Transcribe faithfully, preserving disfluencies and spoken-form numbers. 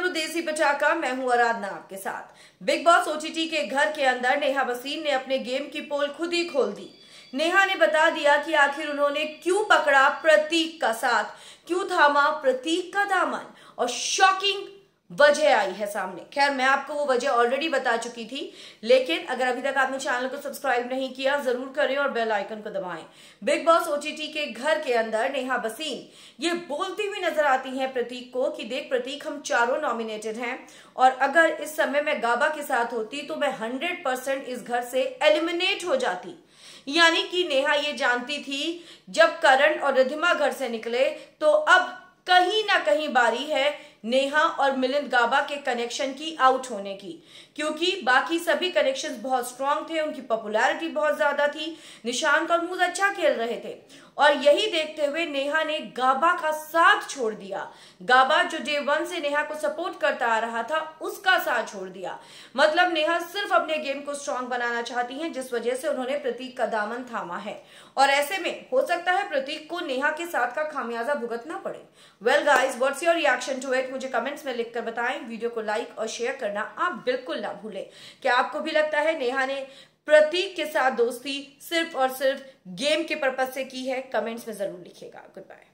देसी पटाखा, मैं हूं आराधना आपके साथ। बिग बॉस ओटीटी के घर के अंदर नेहा वसीम ने अपने गेम की पोल खुद ही खोल दी। नेहा ने बता दिया कि आखिर उन्होंने क्यों पकड़ा प्रतीक का साथ, क्यों थामा प्रतीक का दामन, और शॉकिंग वजह आई है सामने। खैर, मैं आपको वो वजह ऑलरेडी बता चुकी थी, लेकिन अगर अभी तक आपने चैनल को सब्सक्राइब नहीं किया जरूर करें और बेल आइकन को दबाएं। बिग बॉस ओटीटी के घर के अंदर नेहा वसीम ये बोलती हुई नजर आती हैं प्रतीक को कि देख प्रतीक, हम चारों नॉमिनेटेड हैं और अगर इस समय मैं गाबा के साथ होती तो मैं हंड्रेड परसेंट इस घर से एलिमिनेट हो जाती। यानी कि नेहा ये जानती थी जब करण और रिधिमा घर से निकले तो अब कहीं ना कहीं बारी है नेहा और मिलिंद गाबा के कनेक्शन की आउट होने की, क्योंकि बाकी सभी कनेक्शंस बहुत स्ट्रांग थे, उनकी पॉपुलैरिटी बहुत ज्यादा थी, निशांत और मूज अच्छा खेल रहे थे और यही देखते हुए नेहा ने गाबा का साथ छोड़ दिया। गाबा जो डे वन से नेहा को सपोर्ट करता आ रहा था उसका साथ छोड़ दिया। मतलब नेहा सिर्फ अपने गेम को स्ट्रांग बनाना चाहती हैं, जिस वजह से उन्होंने प्रतीक का दामन थामा है और ऐसे में हो सकता है प्रतीक को नेहा के साथ का खामियाजा भुगतना पड़े। Well guys, what's your reaction to it? मुझे कमेंट्स में लिखकर बताएं। वीडियो को लाइक और शेयर करना आप बिल्कुल ना भूलें। क्या आपको भी लगता है नेहा ने प्रतीक के साथ दोस्ती सिर्फ और सिर्फ गेम के पर्पज से की है? कमेंट्स में जरूर लिखिएगा। Good bye.